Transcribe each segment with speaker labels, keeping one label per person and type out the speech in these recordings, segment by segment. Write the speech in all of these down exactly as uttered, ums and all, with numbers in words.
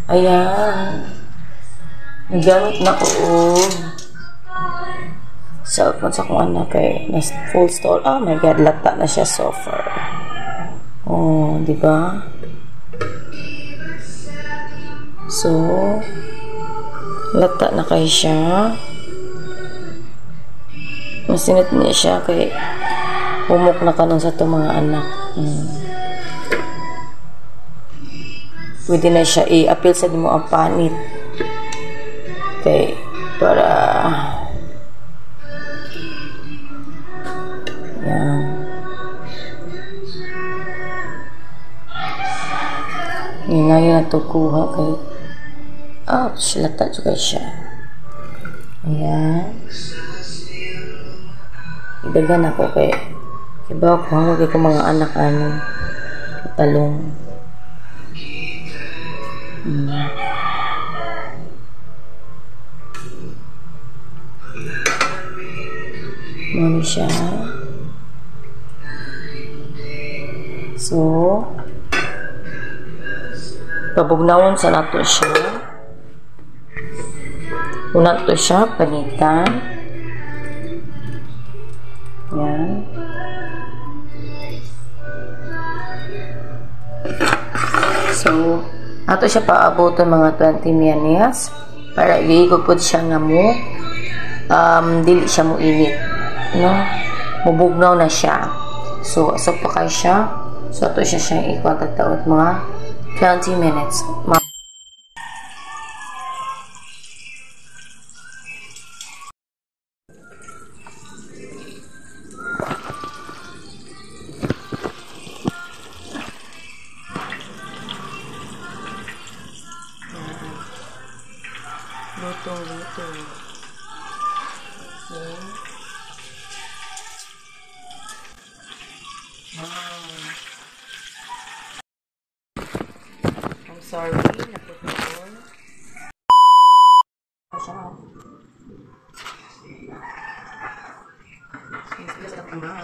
Speaker 1: Ayan. Nagamit na ko og cellphone sa kung ano kay nas full stall. Oh my god, lata na siya so far. Oh, di ba? So, lata na kay siya. Masinit niya siya kay humok na kanon sa itong mga anak. Hmm. Pwede na siya i-appeal sa mo ang panit. Okay, para yan. Yan na yun na kuha kay ah, silata juga siya. Ayan. Idagan ako kay iba ko hanggang kay mga anak ano talong. Hmm. Muna siya. So, pabugnawon sa nato siya. Una to siya, panitan. Yan. So, ato siya paaboton mga twenty minutes para iigod po siya nga mo um, dili siya mo init, no? Mubugnaw na siya. So, asok pa kayo siya. So, ato siya siya ikwatagtaot mga twenty minutes. Ma Luto, luto. Okay. Wow. I'm sorry, naputol. Siya. Sila sa tama.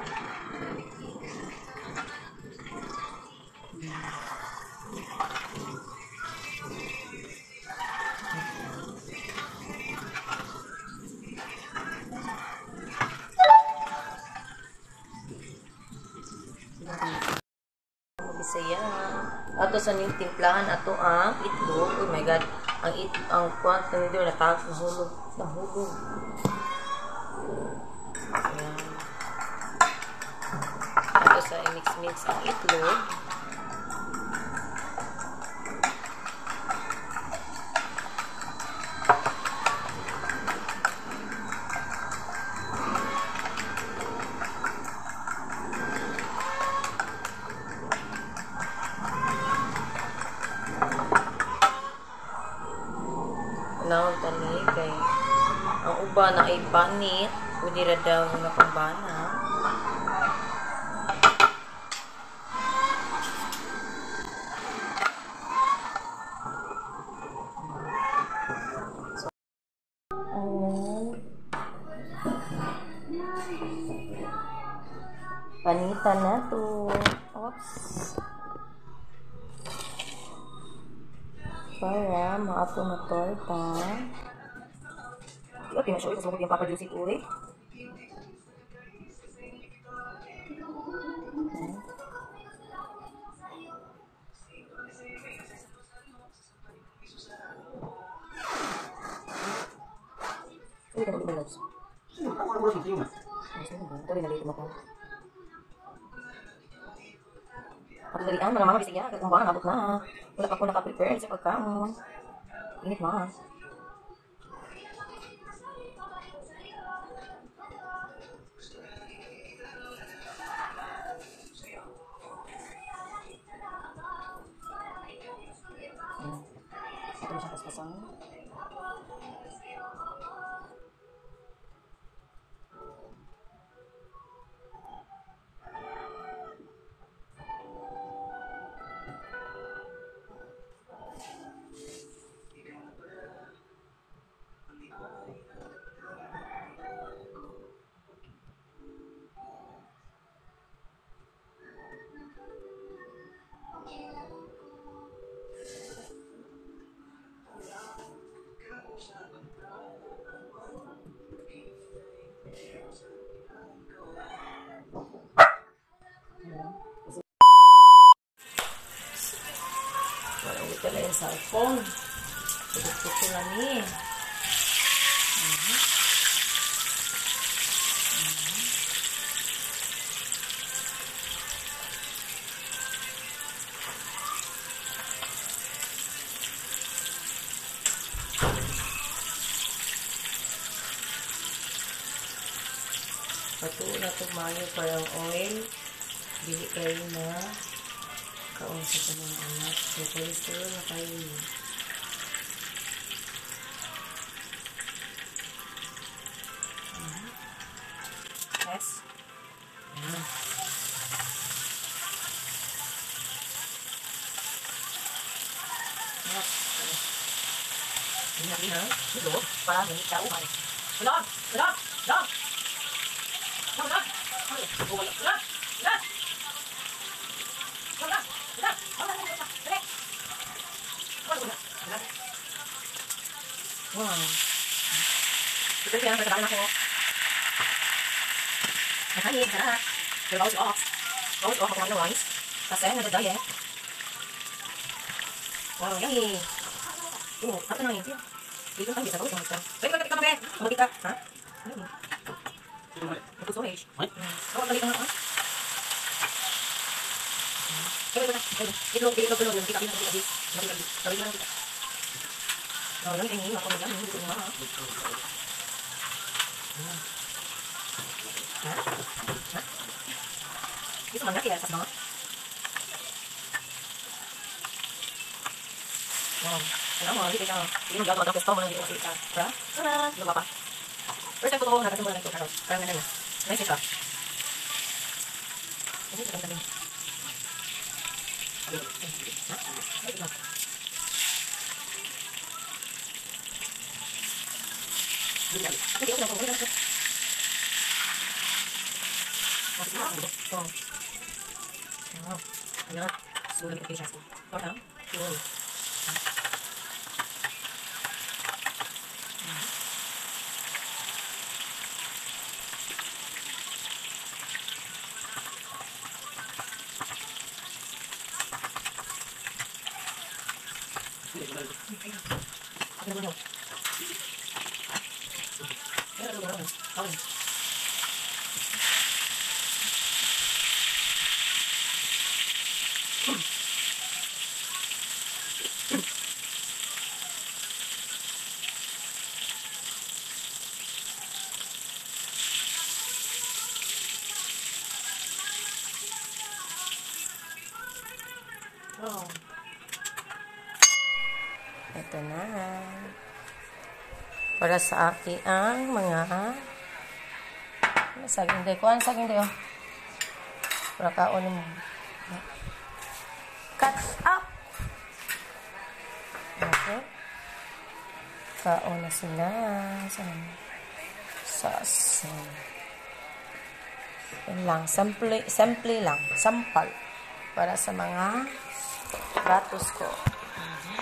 Speaker 1: Bisaya. Ato sa ning timplahan ato ang itlog. Oh my god. Ang it ang kwat nito natag nahulog, nahulog. Ayan. Ato sa i-mix-mix ang itlog. Naon tani kay ang uba na ay panit pwede ra daw nga pambana. So, ayan. Panitan na to. Oops. Para maapo na torta. Okay na siya. Ito sa yung papajuicy ko eh. Ito ka na loves. Ito rin nalito mo ko. Pagdalian, mga mga bisig yan. Kung ba, nabot na. Wala pa ako nakaprepare sa pagkaon. Init ma. Ito na siya kaspasang. ito lang yung cellphone. Puto-puto lang eh. Uh-huh. Patuo na tumayo parang oil. Bili kayo na kaon sa mga anak. So, cholesterol na kayo yun. Uh-huh. Yes. Uh-huh. Ini na, ito, para may tauhan. Ulog! Ulog! Ulog! Ulog! Ulog! Ulog! Wow. Ito siya, nagkakaroon ako. Nakahin, sarap. Pero bawal si off. Bawal si off ako ng rice. Kasi nagda-diet. Wow, yummy. Oo, ako na yun. Dito tayo, sa bawal sa mga. Pwede ka, kapit ka, kapit. Kapit ka. Ha? Yummy. Ito storage. Bawal balik ka nga. Kaya ito na. Itlog, itlog, itlog. Kita, kita, kita. Kita, kita, kita. Oh, ini ini aku bilang ini gitu mah. Hah? Hah? Itu mana ya pas banget. Wow, kenapa mau gitu kan? Ini udah ada pesta mau gitu kita. Berapa? Sana, belum apa. Terus aku tahu nak ketemu lagi terus. Sekarang ada. Nice shot. Ini kita tadi. Hah? Ini dia udah ngomong kan. Masih ada. Oh. Oh. Ayo. Sudah kita kisah. Kau tahu? Tuh. Ada mana? Oh. Ito na. Para sa akin ang mga saging day. Kuhaan saging day, oh. Para kaon mo. Catch up! Okay. Kaon na sila. Sauce. Yan lang. Simple, simple lang. Sampal. Para sa mga ratos ko. Mm-hmm.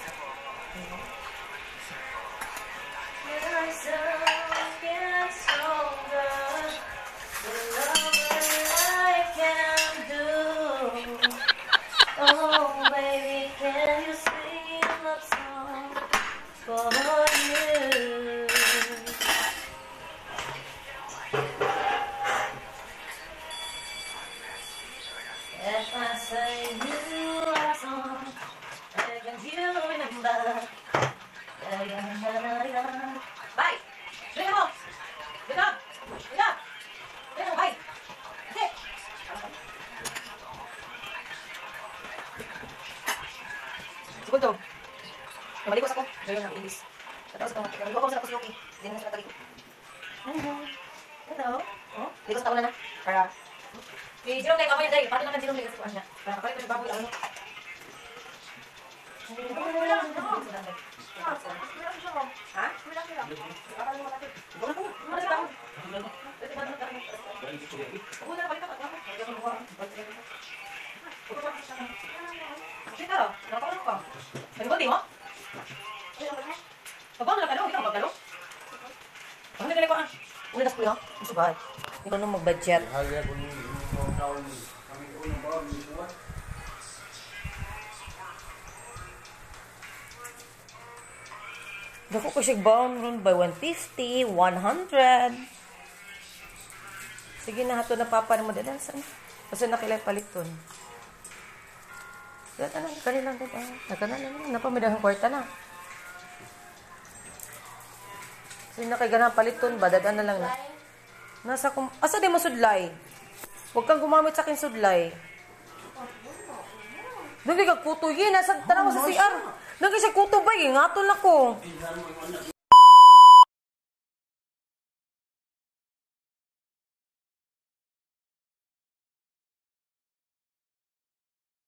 Speaker 1: Bye. Bring him off. Get up. Get up. Get up. Bye. Sit. Segundo. Namaligos ako. Gawin ng English. Tapos ako. Namaligos ako sa Kusuyoki. Hindi na sila talikot. Hello. Hello. Oh, ligos ako na na. Para. Si Jerome kayo kamay na dahil. Pato naman Jerome kayo sa kuwan niya. Para kapalit ko yung baboy. Ano? Ha? Hindi ko nung mag-budget. Dako ko siya baon ron by one fifty, one hundred. Sige na, hato na papa mo din. Saan? Kasi nakilay paliton. Dito na, kanilang dito. Nagkanan na naman. Napamidahang kwarta na. Kasi nakiganahan paliton ba? Dadaan na lang na. Nasa kum... Asa di mo sudlay? Huwag kang gumamit sa akin sudlay. Doon di ka kuto yun. Nasa tanaw sa C R. Doon ka siya kuto ba? Ingatol ako.